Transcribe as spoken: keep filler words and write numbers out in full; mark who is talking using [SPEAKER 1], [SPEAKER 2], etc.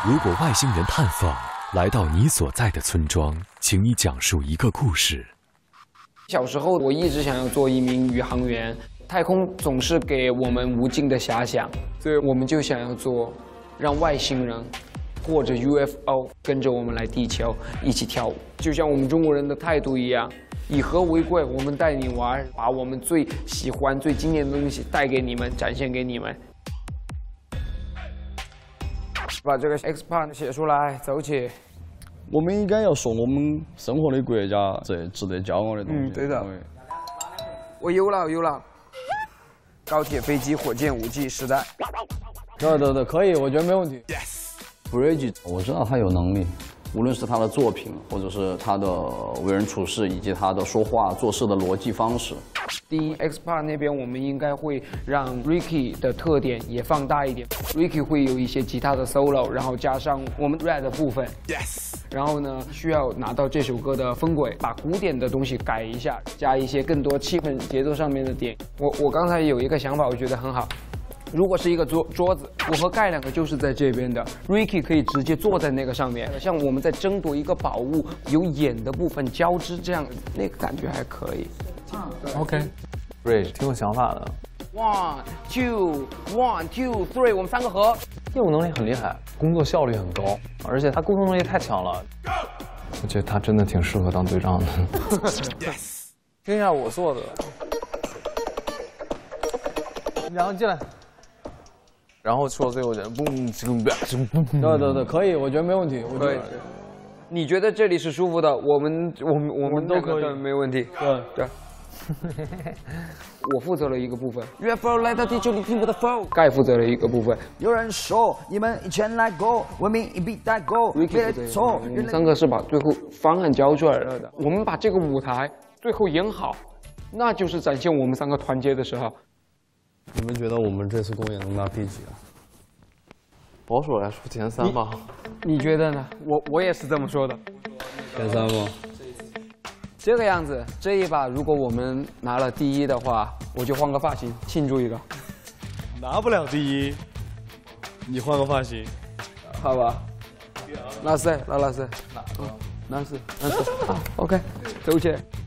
[SPEAKER 1] 如果外星人探访来到你所在的村庄，请你讲述一个故事。
[SPEAKER 2] 小时候我一直想要做一名宇航员，太空总是给我们无尽的遐想，所以我们就想要做，让外星人或者 U F O 跟着我们来地球一起跳舞，就像我们中国人的态度一样，以和为贵，我们带你玩，把我们最喜欢、最经典的东西带给你们，展现给你们。把这个 X part 写出来，走起。
[SPEAKER 3] 我们应该要说我们生活的国家这值得骄傲的东西。
[SPEAKER 2] 嗯，对的。我有了，有了。高铁、飞机、火箭、武器时代。
[SPEAKER 3] 对对对，可以，我觉得没问题。
[SPEAKER 4] Bridget， 我知道他有能力，无论是他的作品，或者是他的为人处事，以及他的说话做事的逻辑方式。
[SPEAKER 2] 第一 X Part 那边我们应该会让 Ricky 的特点也放大一点 ，Ricky 会有一些吉他的 solo， 然后加上我们 rap 的部分。Yes。然后呢，需要拿到这首歌的分轨，把古典的东西改一下，加一些更多气氛、节奏上面的点。我我刚才有一个想法，我觉得很好。如果是一个桌桌子，我和盖两个就是在这边的 ，Ricky 可以直接坐在那个上面，像我们在争夺一个宝物，有眼的部分交织，这样那个感觉还可以。
[SPEAKER 5] OK，Bridge 挺有想法的。
[SPEAKER 2] One two one two three， 我们三个合。
[SPEAKER 5] 业务能力很厉害，工作效率很高，而且他沟通能力太强了。我觉得他真的挺适合当队长的。
[SPEAKER 2] Yes， 听一下我做的。
[SPEAKER 5] 然后进来。然后说最后人，嘣，
[SPEAKER 3] 对对对，可以，我觉得没问题。我觉得，
[SPEAKER 2] 你觉得这里是舒服的，我们我们我们
[SPEAKER 3] 都可以，
[SPEAKER 2] 没问题。
[SPEAKER 3] 对对。
[SPEAKER 2] 我负责了一个部分 ，U F O 来到地球，你听我的 flow。盖负责了一个部分。
[SPEAKER 6] 有人说你们一前来过，文明一笔带过，别错。
[SPEAKER 2] 我们三个是把最后方案交出来了的。我们把这个舞台最后演好，那就是展现我们三个团结的时候。
[SPEAKER 3] 你们觉得我们这次公演能拿第几啊？
[SPEAKER 5] 保守来说前三吧。
[SPEAKER 2] 你觉得呢？我我也是这么说的。
[SPEAKER 3] 前三吗？
[SPEAKER 2] 这个样子，这一把如果我们拿了第一的话，我就换个发型庆祝一个。
[SPEAKER 3] 拿不了第一，你换个发型，
[SPEAKER 2] 好吧？那是，那那是，那是，那是，好 ，OK，走起。